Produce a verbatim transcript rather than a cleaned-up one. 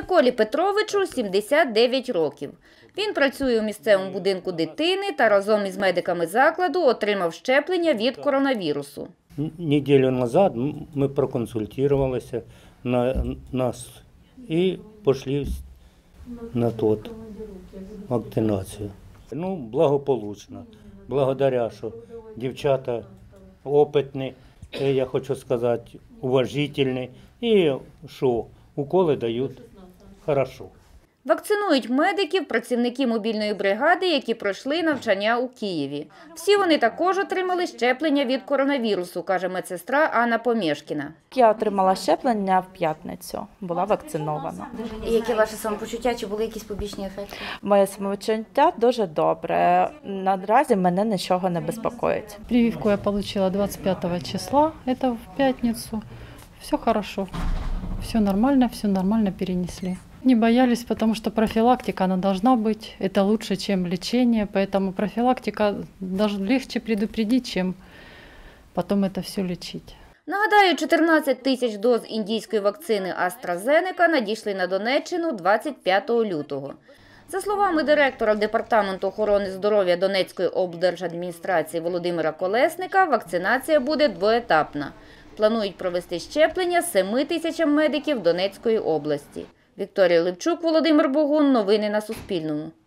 Миколі Петровичу сімдесят дев'ять років. Він працює у місцевому будинку дитини та разом із медиками закладу отримав щеплення від коронавірусу. Неділю назад ми проконсультувалися на нас і пішли на тот вакцинацію. Ну, благополучно. Благодаря, що дівчата опитні, я хочу сказати, уважительні, і що уколи дають хорошо. Вакцинують медиків працівники мобільної бригади, які пройшли навчання у Києві. Всі вони також отримали щеплення від коронавірусу, каже медсестра Анна Помєшкіна. Я отримала щеплення в п'ятницю, була вакцинована. І які ваші самопочуття, чи були якісь побічні ефекти? Моє самопочуття дуже добре, наразі мене нічого не безпокоїть. Прививку я отримала двадцять п'ятого числа, це в п'ятницю. Все хорошо, все нормально, все нормально перенесли. Не боялись, потому что профилактика, она должна быть. Это лучше, чем лечение, поэтому профилактика легче предупредить, чем потом это все лечить. Нагадаю, чотирнадцять тисяч доз індійської вакцини AstraZeneca надійшли на Донеччину двадцять п'ятого лютого. За словами директора Департаменту охорони здоров'я Донецької облдержадміністрації Володимира Колесника, вакцинація буде двоетапна. Планують провести щеплення семи тисячам медиків Донецької області. Вікторія Левчук, Володимир Богун. Новини на Суспільному.